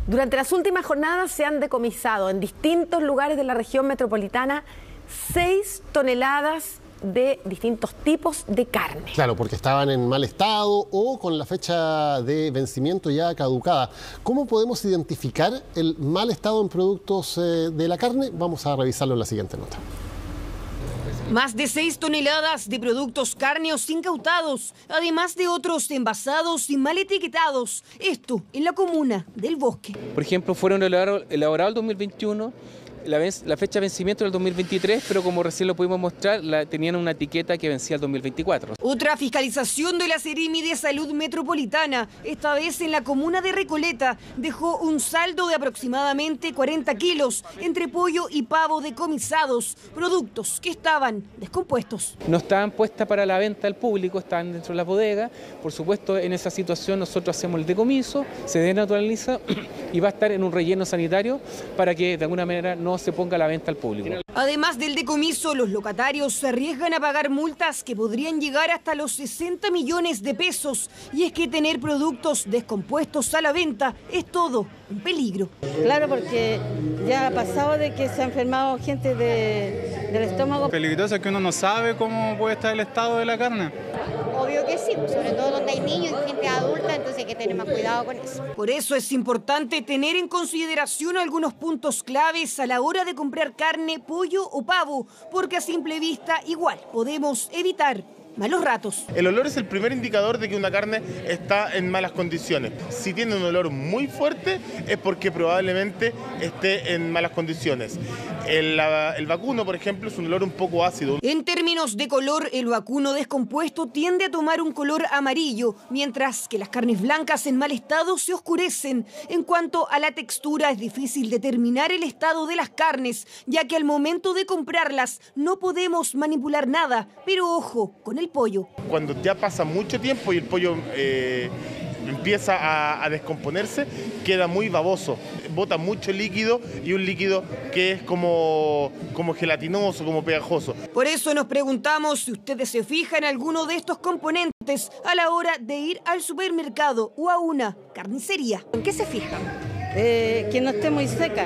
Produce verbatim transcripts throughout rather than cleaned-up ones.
Durante las últimas jornadas se han decomisado en distintos lugares de la región metropolitana seis toneladas de distintos tipos de carne. Claro, porque estaban en mal estado o con la fecha de vencimiento ya caducada. ¿Cómo podemos identificar el mal estado en productos eh, de la carne? Vamos a revisarlo en la siguiente nota. Más de seis toneladas de productos cárneos incautados, además de otros envasados y mal etiquetados. Esto en la comuna del Bosque. Por ejemplo, fueron elaborados elaborado el dos mil veintiuno, la, la fecha de vencimiento del dos mil veintitrés, pero como recién lo pudimos mostrar, la, tenían una etiqueta que vencía el dos mil veinticuatro. Otra fiscalización de la Seremi de Salud Metropolitana, esta vez en la comuna de Recoleta, dejó un saldo de aproximadamente cuarenta kilos entre pollo y pavo decomisados, productos que estaban descompuestos. No estaban puestas para la venta al público, estaban dentro de las bodegas. Por supuesto, en esa situación nosotros hacemos el decomiso, se denaturaliza y va a estar en un relleno sanitario para que de alguna manera no se ponga a la venta al público. Además del decomiso, los locatarios se arriesgan a pagar multas que podrían llegar hasta los sesenta millones de pesos. Y es que tener productos descompuestos a la venta es todo un peligro. Claro, porque ya ha pasado de que se ha enfermado gente de, del estómago. Peligroso que uno no sabe cómo puede estar el estado de la carne. Obvio que sí, sobre todo donde hay niños y gente adulta, entonces hay que tener más cuidado con eso. Por eso es importante tener en consideración algunos puntos claves a la hora de comprar carne, pollo o pavo, porque a simple vista igual podemos evitar malos ratos. El olor es el primer indicador de que una carne está en malas condiciones. Si tiene un olor muy fuerte es porque probablemente esté en malas condiciones. El, la, el vacuno, por ejemplo, es un olor un poco ácido. En términos de color, el vacuno descompuesto tiende a tomar un color amarillo, mientras que las carnes blancas en mal estado se oscurecen. En cuanto a la textura, es difícil determinar el estado de las carnes, ya que al momento de comprarlas no podemos manipular nada. Pero ojo con el el pollo. Cuando ya pasa mucho tiempo y el pollo eh, empieza a, a descomponerse, queda muy baboso, bota mucho líquido y un líquido que es como, como gelatinoso, como pegajoso. Por eso nos preguntamos si ustedes se fijan en alguno de estos componentes a la hora de ir al supermercado o a una carnicería. ¿En qué se fijan? Eh, que no esté muy seca,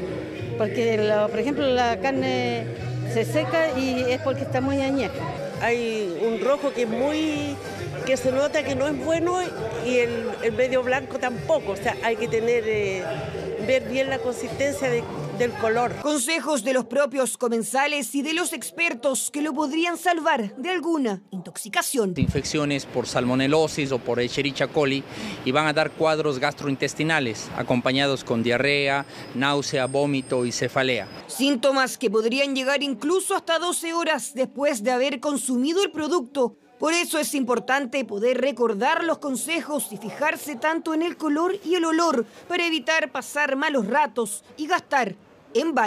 porque lo, por ejemplo la carne se seca y es porque está muy añeja. Hay un rojo que es muy, que se nota que no es bueno y el, el medio blanco tampoco. O sea, hay que tener, eh, ver bien la consistencia de, del color. Consejos de los propios comensales y de los expertos que lo podrían salvar de alguna intoxicación. Infecciones por salmonelosis o por Escherichia coli y van a dar cuadros gastrointestinales acompañados con diarrea, náusea, vómito y cefalea. Síntomas que podrían llegar incluso hasta doce horas después de haber consumido el producto. Por eso es importante poder recordar los consejos y fijarse tanto en el color y el olor para evitar pasar malos ratos y gastar en vano.